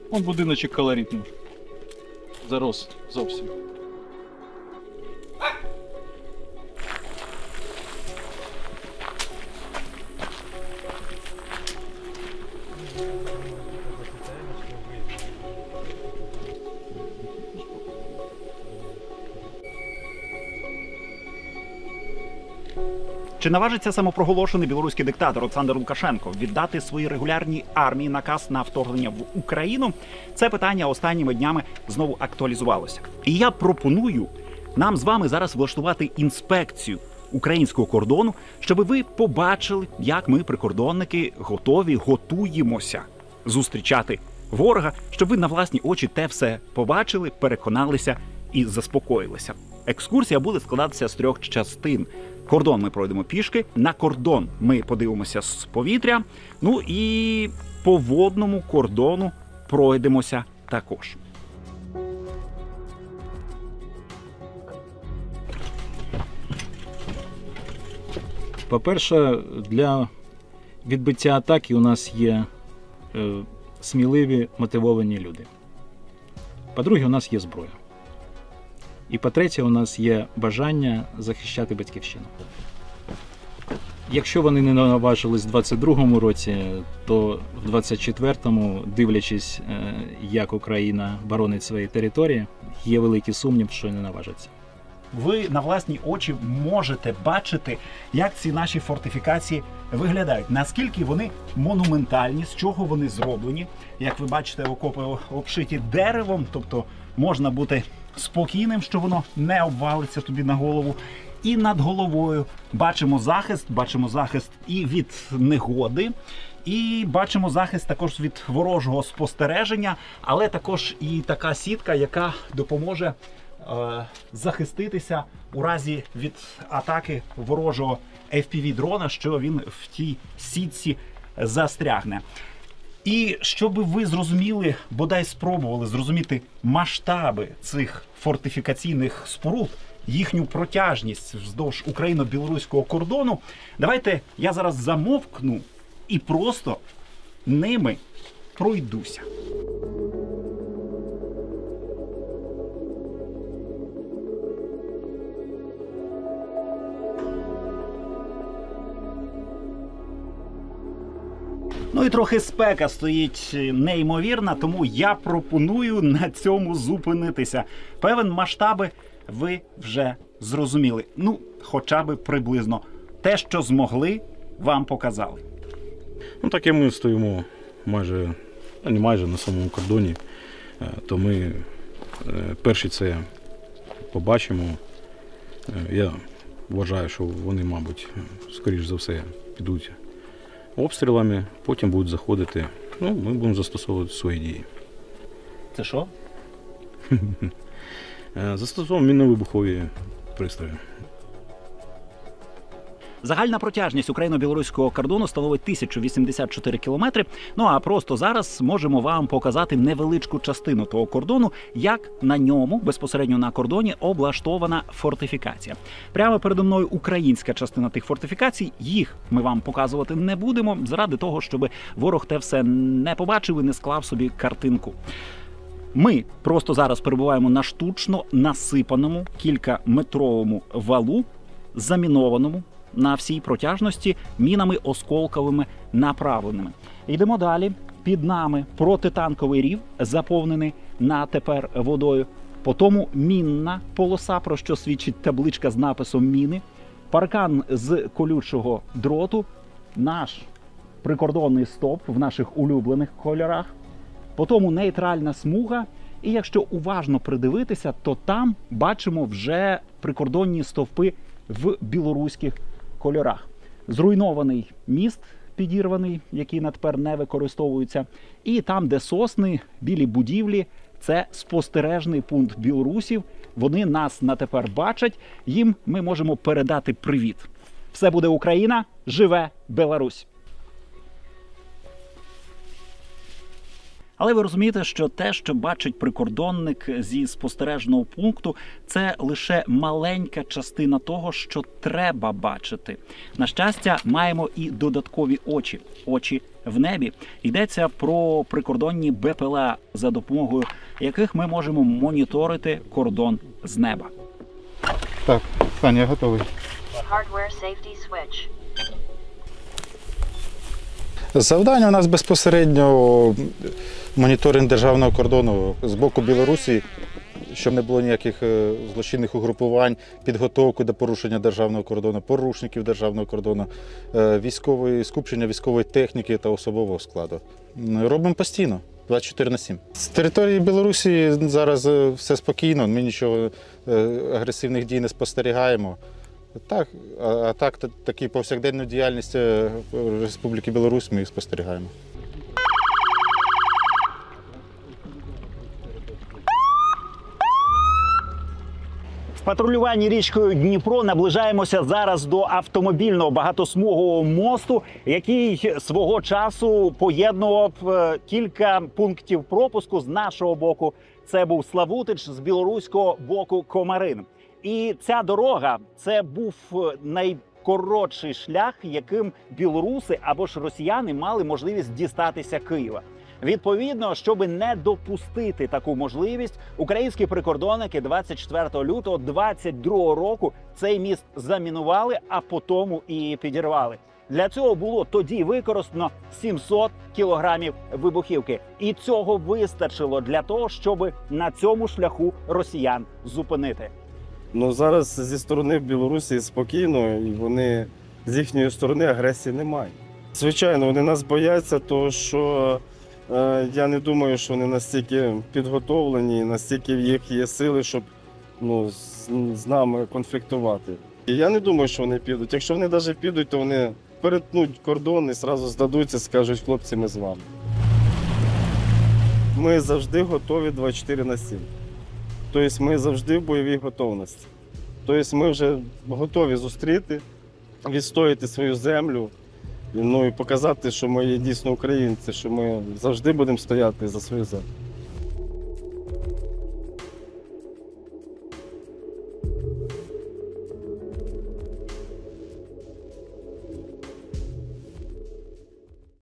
Вон будиночок колоритний. Зарос зовсім. Чи наважиться самопроголошений білоруський диктатор Олександр Лукашенко віддати своїй регулярній армії наказ на вторгнення в Україну? Це питання останніми днями знову актуалізувалося. І я пропоную нам з вами зараз влаштувати інспекцію українського кордону, щоб ви побачили, як ми, прикордонники, готуємося зустрічати ворога, щоб ви на власні очі те все побачили, переконалися і заспокоїлися. Екскурсія буде складатися з 3 частин. Кордон ми пройдемо пішки, на кордон ми подивимося з повітря, ну і по водному кордону пройдемося також. По-перше, для відбиття атаки у нас є сміливі, мотивовані люди. По-друге, у нас є зброя. І по-третє, у нас є бажання захищати батьківщину. Якщо вони не наважились в 22-му році, то в 24-му, дивлячись, як Україна боронить свої території, є великий сумнів, що не наважаться. Ви на власні очі можете бачити, як ці наші фортифікації виглядають, наскільки вони монументальні, з чого вони зроблені. Як ви бачите, окопи обшиті деревом, тобто можна бути спокійним, що воно не обвалиться тобі на голову. І над головою бачимо захист і від негоди, і бачимо захист також від ворожого спостереження, але також і така сітка, яка допоможе захиститися у разі від атаки ворожого FPV-дрона, що він в тій сітці застрягне. І щоб ви зрозуміли, бодай спробували зрозуміти масштаби цих фортифікаційних споруд, їхню протяжність вздовж україно-білоруського кордону, давайте я зараз замовкну і просто ними пройдуся. Ну і трохи спека стоїть неймовірна, тому я пропоную на цьому зупинитися. Певен масштаби ви вже зрозуміли. Ну, хоча б приблизно. Те, що змогли, вам показали. Ну, так і ми стоїмо не майже на самому кордоні, то ми перші це побачимо. Я вважаю, що вони, мабуть, скоріш за все підуть обстрілами, потім будуть заходити. Ну, ми будемо застосовувати свої дії. Це що? Застосовуємо мінно-вибухові пристрої. Загальна протяжність україно-білоруського кордону становить 1084 кілометри. Ну а просто зараз можемо вам показати невеличку частину того кордону, як на ньому, безпосередньо на кордоні, облаштована фортифікація. Прямо передо мною українська частина тих фортифікацій. Їх ми вам показувати не будемо, заради того, щоб ворог те все не побачив і не склав собі картинку. Ми просто зараз перебуваємо на штучно насипаному кількаметровому валу, замінованому на всій протяжності мінами осколковими направленими. Йдемо далі. Під нами протитанковий рів, заповнений на тепер водою. Потому мінна полоса, про що свідчить табличка з написом «Міни». Паркан з колючого дроту. Наш прикордонний стовп в наших улюблених кольорах. Потому нейтральна смуга. І якщо уважно придивитися, то там бачимо вже прикордонні стовпи в білоруських кольорах. Зруйнований міст підірваний, який тепер не використовується. І там, де сосни, білі будівлі, це спостережний пункт білорусів. Вони нас тепер бачать, їм ми можемо передати привіт. Все буде Україна, живе Білорусь! Але ви розумієте, що те, що бачить прикордонник зі спостережного пункту, це лише маленька частина того, що треба бачити. На щастя, маємо і додаткові очі – очі в небі. Йдеться про прикордонні БПЛА, за допомогою яких ми можемо моніторити кордон з неба. Так, Стань, я готовий. Hardware safety switch. Завдання у нас безпосередньо моніторинг державного кордону з боку Білорусі, щоб не було ніяких злочинних угрупувань, підготовки до порушення державного кордону, порушників державного кордону, скупчення військової техніки та особового складу. Робимо постійно, 24/7. З території Білорусі зараз все спокійно, ми нічого агресивних дій не спостерігаємо. Так, а так, таку повсякденну діяльність Республіки Білорусь ми спостерігаємо. В патрулюванні річкою Дніпро наближаємося зараз до автомобільного багатосмугового мосту, який свого часу поєднував кілька пунктів пропуску з нашого боку. Це був Славутич, з білоруського боку Комарин. І ця дорога – це був найкоротший шлях, яким білоруси або ж росіяни мали можливість дістатися Києва. Відповідно, щоб не допустити таку можливість, українські прикордонники 24 лютого 2022 року цей міст замінували, а потім і підірвали. Для цього було тоді використано 700 кілограмів вибухівки. І цього вистачило для того, щоб на цьому шляху росіян зупинити. Ну, зараз зі сторони Білорусі спокійно, і вони з їхньої сторони агресії немає. Звичайно, вони нас бояться, тому що я не думаю, що вони настільки підготовлені, настільки в їх є сили, щоб з нами конфліктувати. І я не думаю, що вони підуть. Якщо вони навіть підуть, то вони перетнуть кордон і одразу здадуться, скажуть, хлопці, ми з вами. Ми завжди готові 24/7. Тобто ми завжди в бойовій готовності. Тобто ми вже готові зустріти, відстояти свою землю, і показати, що ми є дійсно українці, що ми завжди будемо стояти за свою землю.